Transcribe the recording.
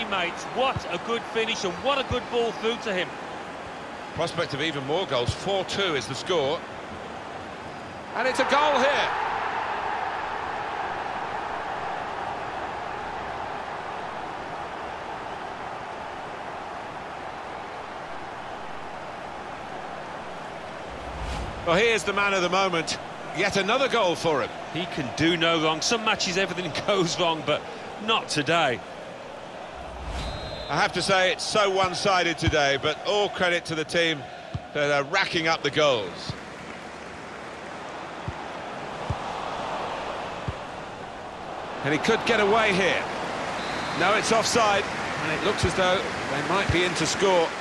teammates. What a good finish and what a good ball through to him. Prospect of even more goals. 4-2 is the score. And it's a goal here. Well, here's the man of the moment. Yet another goal for him. He can do no wrong. Some matches everything goes wrong, but not today. I have to say it's so one-sided today, but all credit to the team that are racking up the goals. And he could get away here. No, it's offside, and it looks as though they might be in to score.